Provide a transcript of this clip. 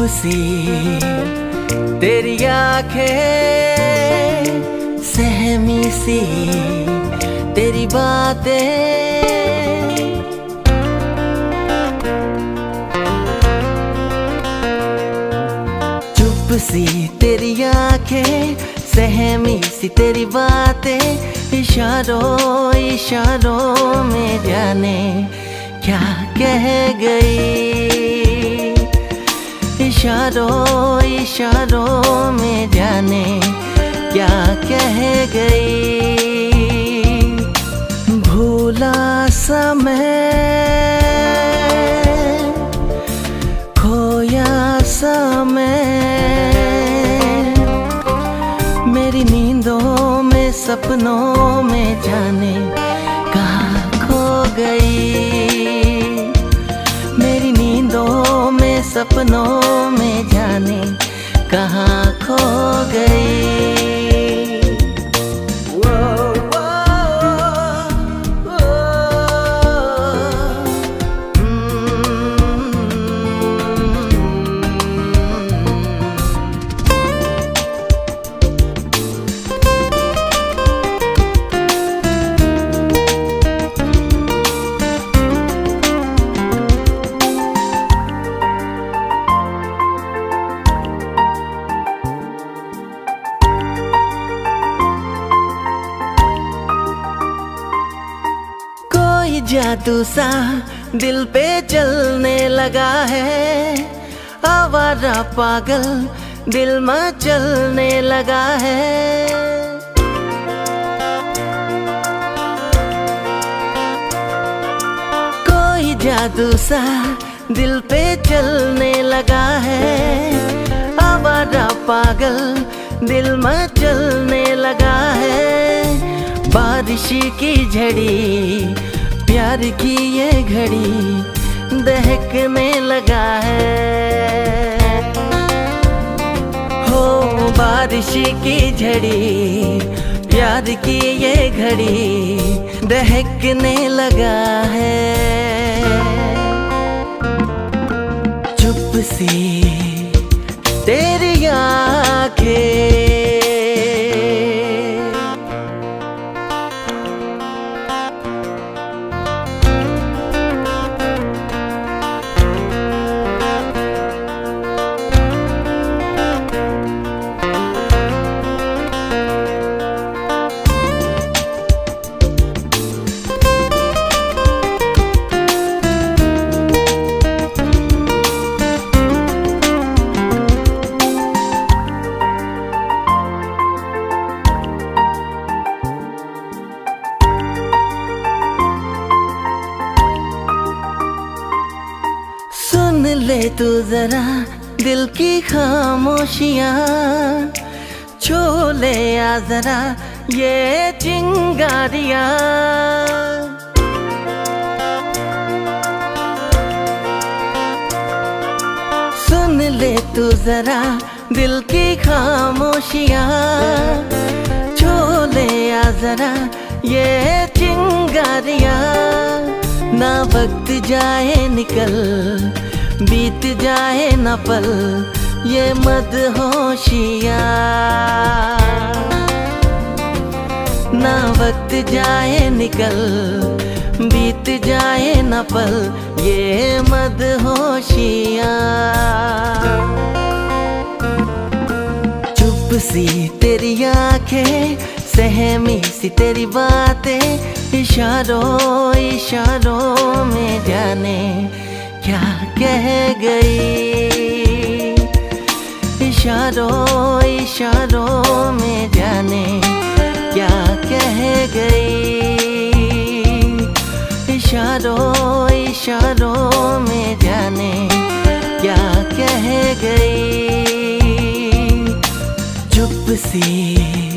सी तेरी आंखें, सहमी सी तेरी बातें, चुप सी तेरी आंखें, सहमी सी तेरी बातें, इशारों इशारों में जाने क्या कह गई, इशारों इशारों में जाने क्या कह गई। भूला समय, खोया समय, मेरी नींदों में सपनों में जाने कहाँ खो गई, मेरी नींदों में सपनों में जाने कहाँ खो गई। जादू सा दिल पे चलने लगा है, आवारा पागल दिल मचलने लगा है। कोई जादू सा दिल पे चलने लगा है, आवारा पागल दिल मचलने लगा है। बारिश की झड़ी प्यार की ये घड़ी दहकने लगा है, हो बारिश की झड़ी प्यार की ये घड़ी दहकने लगा है। चुप सी तेरी आंखें, सुन ले तू जरा दिल की खामोशियाँ, छू ले आ जरा ये चिंगारियाँ। सुन ले तू जरा दिल की खामोशियाँ, छू ले आ जरा ये चिंगारियाँ। ना वक्त जाए निकल बीत जाए न पल ये मदहोशियाँ, ना वक्त जाए निकल बीत जाए न पल ये मदहोशियाँ। चुप सी तेरी आंखें, सहमी सी तेरी बातें, इशारों इशारों में जाने क्या कह गई, इशारों इशारों में जाने क्या कह गई, इशारों इशारों में जाने क्या कह गई। चुप सी